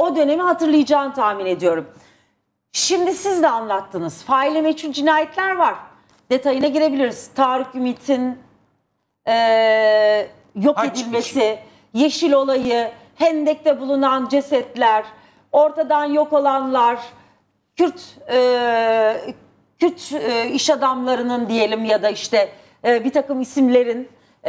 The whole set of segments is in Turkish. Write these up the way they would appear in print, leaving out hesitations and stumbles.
o dönemi hatırlayacağını tahmin ediyorum. Şimdi siz de anlattınız. Faili meçhul cinayetler var. Detayına girebiliriz. Tarık Ümit'in yok edilmesi, Yeşil olayı, Hendek'te bulunan cesetler, ortadan yok olanlar, Kürt iş adamlarının diyelim ya da işte bir takım isimlerin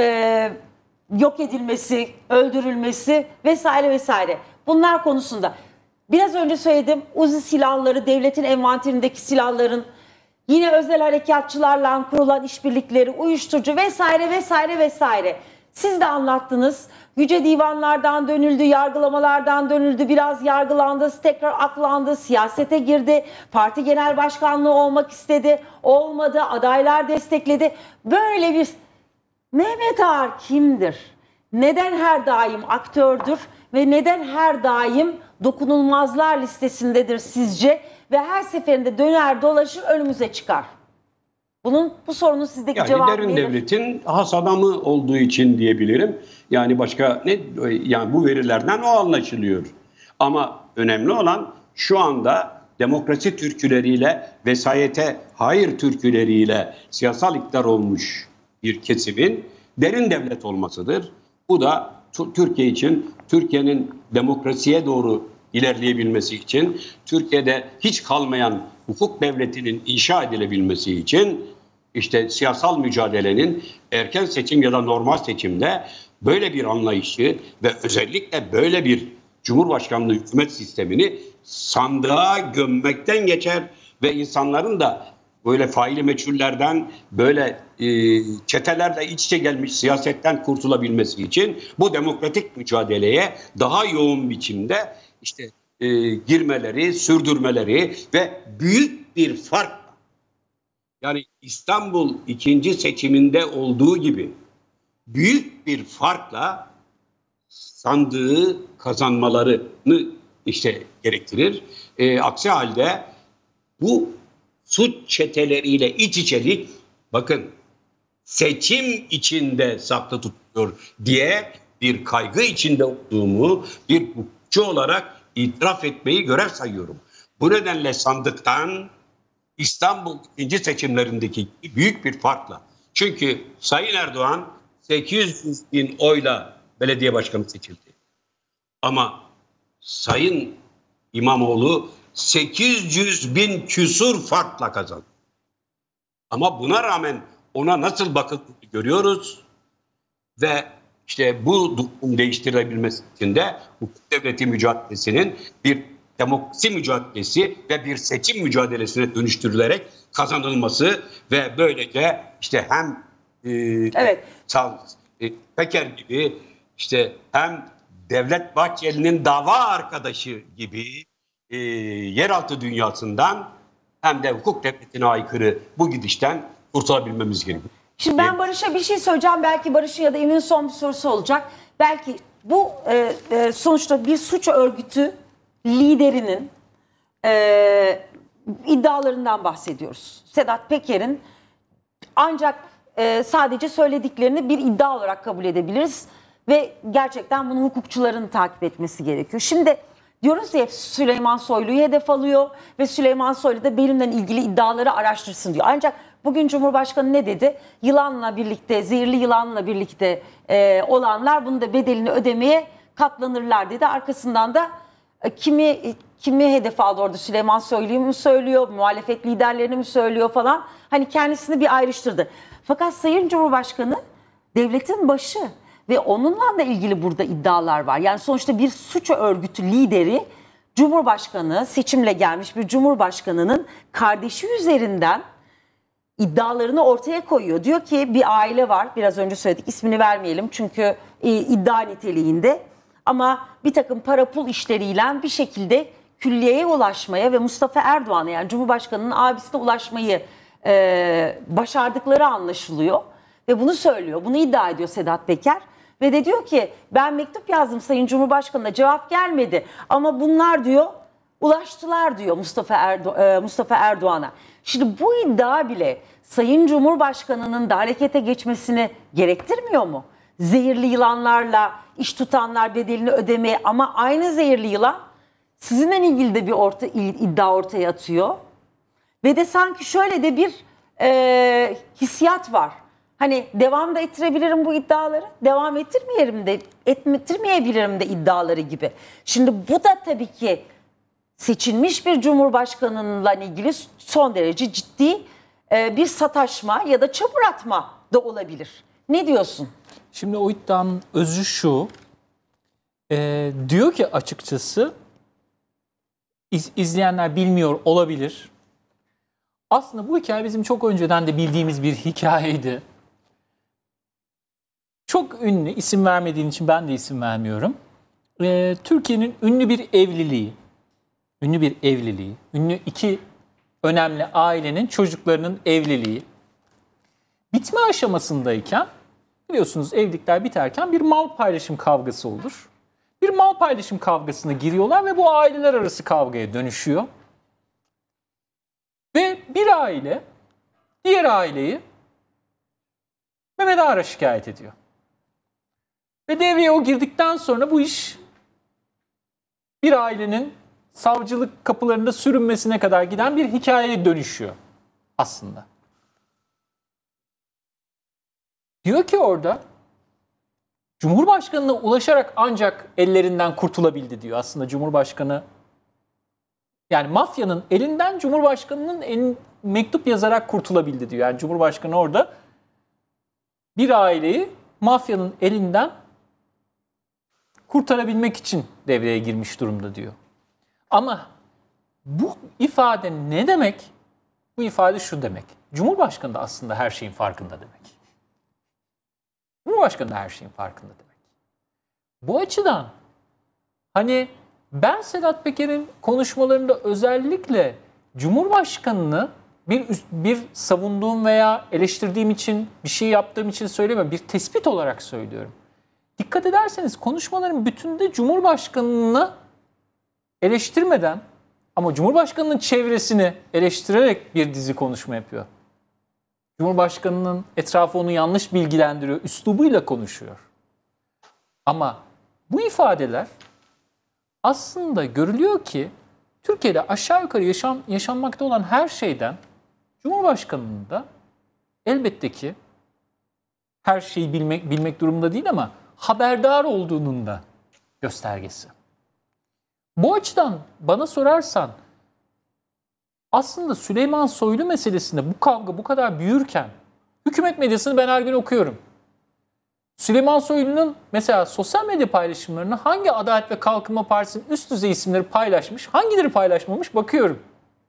yok edilmesi, öldürülmesi vesaire vesaire. Bunlar konusunda biraz önce söyledim, Uzi silahları, devletin envanterindeki silahların, yine özel harekatçılarla kurulan işbirlikleri, uyuşturucu vesaire vesaire vesaire. Siz de anlattınız. Yüce divanlardan dönüldü, yargılamalardan dönüldü, biraz yargılandı, tekrar aklandı, siyasete girdi, parti genel başkanlığı olmak istedi, olmadı, adaylar destekledi. Böyle bir Mehmet Ağar kimdir? Neden her daim aktördür ve neden her daim dokunulmazlar listesindedir sizce ve her seferinde döner dolaşır önümüze çıkar? Bu sorunun sizdeki cevabı nedir? Derin devletin has adamı olduğu için diyebilirim. Yani başka ne? Yani bu verilerden o anlaşılıyor. Ama önemli olan şu anda demokrasi türküleriyle, vesayete hayır türküleriyle siyasal iktidar olmuş bir kesimin derin devlet olmasıdır. Bu da Türkiye için, Türkiye'nin demokrasiye doğru ilerleyebilmesi için, Türkiye'de hiç kalmayan hukuk devletinin inşa edilebilmesi için işte siyasal mücadelenin erken seçim ya da normal seçimde böyle bir anlayışı ve özellikle böyle bir Cumhurbaşkanlığı hükümet sistemini sandığa gömmekten geçer ve insanların da böyle faili meçhullerden, böyle çetelerle iç içe gelmiş siyasetten kurtulabilmesi için bu demokratik mücadeleye daha yoğun biçimde işte girmeleri, sürdürmeleri ve büyük bir fark, yani İstanbul ikinci seçiminde olduğu gibi büyük bir farkla sandığı kazanmalarını işte gerektirir. Aksi halde bu suç çeteleriyle iç içelik, bakın, seçim içinde saklı tutuyor diye bir kaygı içinde olduğumu bir hukukçu olarak itiraf etmeyi görev sayıyorum. Bu nedenle sandıktan İstanbul ikinci seçimlerindeki büyük bir farkla. Çünkü Sayın Erdoğan 800 bin oyla belediye başkanı seçildi. Ama Sayın İmamoğlu 800 bin küsur farkla kazandı. Ama buna rağmen ona nasıl bakıldığını görüyoruz ve işte bu durum değiştirilebilmesi için de hukuk devleti mücadelesinin bir demokrasi mücadelesi ve bir seçim mücadelesine dönüştürülerek kazanılması ve böylece işte hem evet. Peker gibi, işte hem Devlet Bahçeli'nin dava arkadaşı gibi yeraltı dünyasından hem de hukuk devletine aykırı bu gidişten kurtulabilmemiz gerekiyor. Şimdi ben Barış'a bir şey söyleyeceğim. Belki Barış'ın ya da Emin'in son bir sorusu olacak. Belki bu sonuçta bir suç örgütü liderinin iddialarından bahsediyoruz. Sedat Peker'in ancak sadece söylediklerini bir iddia olarak kabul edebiliriz ve gerçekten bunu hukukçuların takip etmesi gerekiyor. Şimdi diyoruz ya, hep Süleyman Soylu'yu hedef alıyor ve Süleyman Soylu da benimle ilgili iddiaları araştırsın diyor. Ancak bugün Cumhurbaşkanı ne dedi? Yılanla birlikte, zehirli yılanla birlikte olanlar bunun da bedelini ödemeye katlanırlar dedi. Arkasından da kimi hedef aldı orada? Süleyman Soylu'yu mu söylüyor, muhalefet liderlerini mi söylüyor falan. Hani kendisini bir ayrıştırdı. Fakat Sayın Cumhurbaşkanı devletin başı ve onunla da ilgili burada iddialar var. Yani sonuçta bir suç örgütü lideri, Cumhurbaşkanı, seçimle gelmiş bir Cumhurbaşkanının kardeşi üzerinden iddialarını ortaya koyuyor. Diyor ki bir aile var, biraz önce söyledik, ismini vermeyelim çünkü iddia niteliğinde, ama bir takım para pul işleriyle bir şekilde külliyeye ulaşmaya ve Mustafa Erdoğan'a, yani Cumhurbaşkanı'nın abisine ulaşmayı başardıkları anlaşılıyor. Ve bunu söylüyor, bunu iddia ediyor Sedat Peker. Ve de diyor ki ben mektup yazdım Sayın Cumhurbaşkanı'na, cevap gelmedi. Ama bunlar diyor ulaştılar diyor Mustafa Erdoğan'a. Şimdi bu iddia bile Sayın Cumhurbaşkanı'nın da harekete geçmesini gerektirmiyor mu? Zehirli yılanlarla iş tutanlar bedelini ödemeye, ama aynı zehirli yılan sizinle ilgili de bir iddia ortaya atıyor. Ve de sanki şöyle de bir hissiyat var. Hani devam da ettirebilirim bu iddiaları, devam ettirmeyebilirim de iddiaları gibi. Şimdi bu da tabii ki seçilmiş bir cumhurbaşkanıyla ilgili son derece ciddi bir sataşma ya da çamur atma da olabilir. Ne diyorsun? Şimdi o iddianın özü şu, diyor ki açıkçası, izleyenler bilmiyor olabilir. Aslında bu hikaye bizim çok önceden de bildiğimiz bir hikayeydi. Çok ünlü, isim vermediğin için ben de isim vermiyorum. Türkiye'nin ünlü bir evliliği, ünlü iki önemli ailenin çocuklarının evliliği bitme aşamasındayken, biliyorsunuz evlilikler biterken bir mal paylaşım kavgası olur. Bir mal paylaşım kavgasına giriyorlar ve bu aileler arası kavgaya dönüşüyor. Ve bir aile diğer aileyi Mehmet Ağar'a şikayet ediyor. Ve devreye o girdikten sonra bu iş bir ailenin savcılık kapılarında sürünmesine kadar giden bir hikayeye dönüşüyor aslında. Diyor ki orada Cumhurbaşkanı'na ulaşarak ancak ellerinden kurtulabildi diyor. Aslında Cumhurbaşkanı, yani mafyanın elinden Cumhurbaşkanı'nın mektup yazarak kurtulabildi diyor. Yani Cumhurbaşkanı orada bir aileyi mafyanın elinden kurtarabilmek için devreye girmiş durumda diyor. Ama bu ifade ne demek? Bu ifade şu demek. Cumhurbaşkanı da aslında her şeyin farkında demek. Cumhurbaşkanı da her şeyin farkında demek. Bu açıdan hani ben Sedat Peker'in konuşmalarında özellikle Cumhurbaşkanı'nı bir savunduğum veya eleştirdiğim için, bir şey yaptığım için söylemiyorum. Bir tespit olarak söylüyorum. Dikkat ederseniz konuşmaların bütünde Cumhurbaşkanı'nı eleştirmeden ama Cumhurbaşkanı'nın çevresini eleştirerek bir dizi konuşma yapıyor. Cumhurbaşkanı'nın etrafı onu yanlış bilgilendiriyor, üslubuyla konuşuyor. Ama bu ifadeler aslında görülüyor ki Türkiye'de aşağı yukarı yaşanmakta olan her şeyden Cumhurbaşkanı'nın da elbette ki her şeyi bilmek durumunda değil ama haberdar olduğunun da göstergesi. Bu açıdan bana sorarsan aslında Süleyman Soylu meselesinde bu kavga bu kadar büyürken hükümet medyasını ben her gün okuyorum. Süleyman Soylu'nun mesela sosyal medya paylaşımlarını hangi Adalet ve Kalkınma Partisi'nin üst düzey isimleri paylaşmış, hangileri paylaşmamış bakıyorum.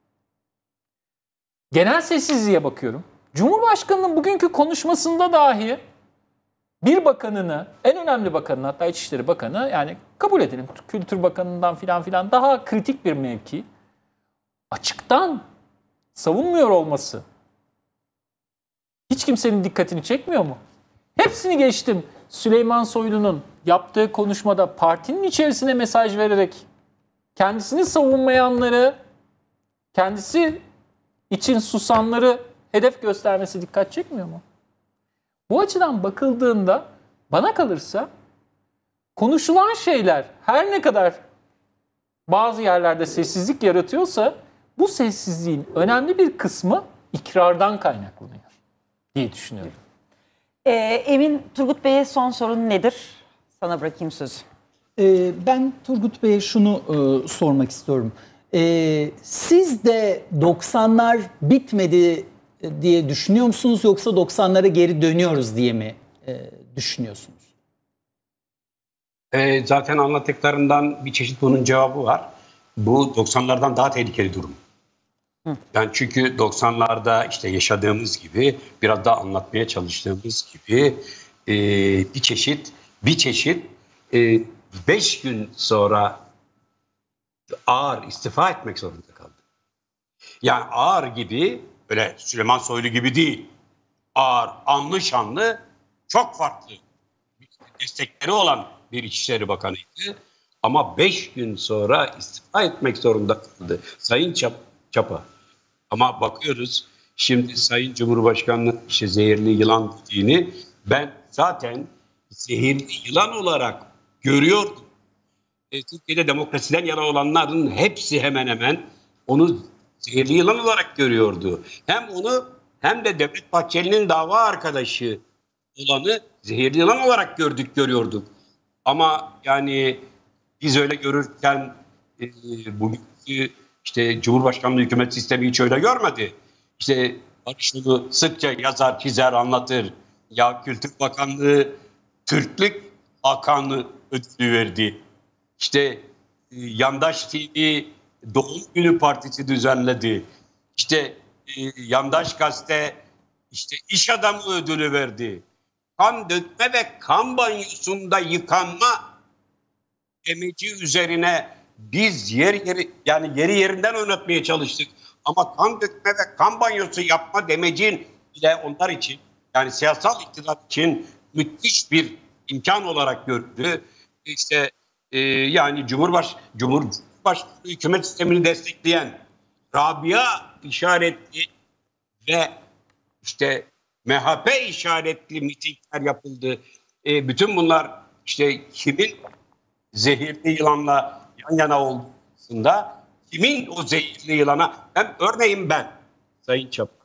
Genel sessizliğe bakıyorum. Cumhurbaşkanı'nın bugünkü konuşmasında dahi bir bakanını, en önemli bakanını, hatta İçişleri Bakanı, yani kabul edelim Kültür Bakanı'ndan filan daha kritik bir mevki, açıktan savunmuyor olması hiç kimsenin dikkatini çekmiyor mu? Hepsini geçtim. Süleyman Soylu'nun yaptığı konuşmada partinin içerisine mesaj vererek kendisini savunmayanları, kendisi için susanları hedef göstermesi dikkat çekmiyor mu? Bu açıdan bakıldığında bana kalırsa konuşulan şeyler her ne kadar bazı yerlerde sessizlik yaratıyorsa bu sessizliğin önemli bir kısmı ikrardan kaynaklanıyor diye düşünüyorum. Emin, Turgut Bey'e son sorun nedir? Sana bırakayım sözü. Ben Turgut Bey'e şunu sormak istiyorum. Siz de 90'lar bitmedi diye düşünüyor musunuz yoksa 90'lara geri dönüyoruz diye mi düşünüyorsunuz? Zaten anlattıklarından bir çeşit bunun cevabı var. Bu 90'lardan daha tehlikeli durum. Yani çünkü 90'larda işte yaşadığımız gibi, biraz daha anlatmaya çalıştığımız gibi bir çeşit 5 gün sonra Ağar istifa etmek zorunda kaldı. Yani Ağar gibi, öyle Süleyman Soylu gibi değil. Ağar, anlı şanlı, çok farklı destekleri olan bir İçişleri Bakanıydı. Ama 5 gün sonra istifa etmek zorunda kaldı Sayın Çapa. Ama bakıyoruz şimdi Sayın Cumhurbaşkanı'nın işte zehirli yılan dediğini ben zaten zehirli yılan olarak görüyordum. Türkiye'de demokrasiden yana olanların hepsi hemen hemen onu zehirli yılan olarak görüyordu. Hem onu hem de Devlet Bahçeli'nin dava arkadaşı olanı zehirli yılan olarak görüyorduk. Ama yani biz öyle görürken bugünkü işte Cumhurbaşkanlığı hükümet sistemi hiç öyle görmedi. İşte Barış bunu sıkça yazar, çizer, anlatır. Ya Kültür Bakanlığı Türklük Hakanı ödülü verdi. İşte Yandaş TV Doğum Günü Partisi düzenledi. İşte Yandaş Gazete işte iş adamı ödülü verdi. Kan dökme ve kan banyosunda yıkanma demeci üzerine biz yeri yerinden oynatmaya çalıştık. Ama kan dökme ve kan banyosu yapma demecin bile onlar için, yani siyasal iktidar için müthiş bir imkan olarak gördü. İşte yani Cumhurbaşkanlığı hükümet sistemini destekleyen Rabia işaretli ve işte MHP işaretli mitingler yapıldı. Bütün bunlar işte kimin zehirli yılanla yan yana olduğunda, kimin o zehirli yılana, örneğin ben Sayın Çapa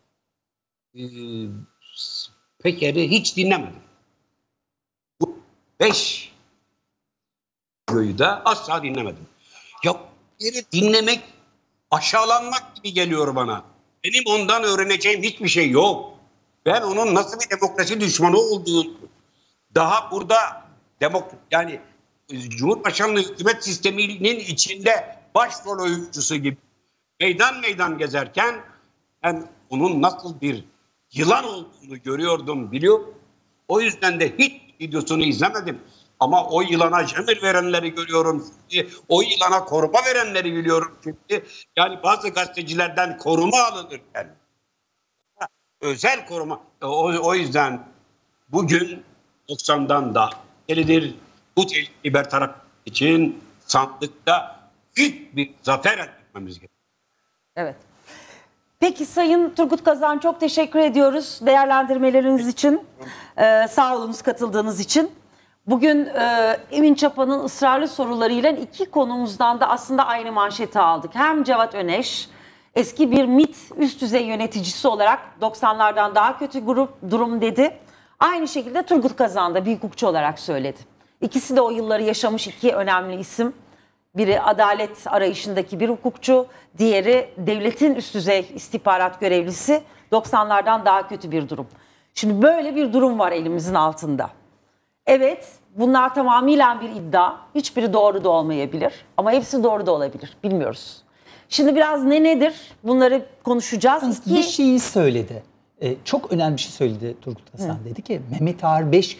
Peker'i hiç dinlemedim. Bu 5 videoyu da asla dinlemedim. Ya Peker'i dinlemek aşağılanmak gibi geliyor bana. Benim ondan öğreneceğim hiçbir şey yok. Ben onun nasıl bir demokrasi düşmanı olduğunu, daha burada yani Cumhurbaşkanlığı hükümet sisteminin içinde başrol oyuncusu gibi meydan gezerken ben onun nasıl bir yılan olduğunu görüyordum, biliyorum. O yüzden de hiç videosunu izlemedim. Ama o yılana cemir verenleri görüyorum şimdi. O yılana koruma verenleri biliyorum şimdi. Yani bazı gazetecilerden koruma alınırken. Özel koruma. O yüzden bugün 90'dan daha tehlikelidir. Bu tehlikeyi bertaraf için sandıkta büyük bir zafer elde etmemiz gerekiyor. Evet. Peki Sayın Turgut Kazan, çok teşekkür ediyoruz değerlendirmeleriniz için. Sağ olunuz katıldığınız için. Bugün Emin Çapa'nın ısrarlı sorularıyla iki konumuzdan da aslında aynı manşeti aldık. Hem Cevat Öneş, eski bir MİT üst düzey yöneticisi olarak 90'lardan daha kötü durum dedi. Aynı şekilde Turgut Kazan da bir hukukçu olarak söyledi. İkisi de o yılları yaşamış iki önemli isim. Biri adalet arayışındaki bir hukukçu, diğeri devletin üst düzey istihbarat görevlisi. 90'lardan daha kötü bir durum. Şimdi böyle bir durum var elimizin altında. Evet, bunlar tamamıyla bir iddia. Hiçbiri doğru da olmayabilir ama hepsi doğru da olabilir. Bilmiyoruz. Şimdi biraz nedir? Bunları konuşacağız. Bir şeyi söyledi. Çok önemli bir şey söyledi Turgut Kazan. Dedi ki Mehmet Ağar 5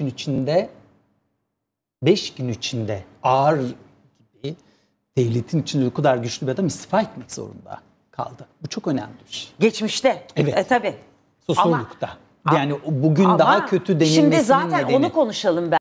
gün içinde Ağar gibi devletin içinde o kadar güçlü bir adam istifa etmek zorunda kaldı. Bu çok önemli bir şey. Geçmişte. Evet. Tabii. Sosyologda. Yani bugün daha kötü denilmesinin şimdi zaten nedeni. onu konuşalım ben.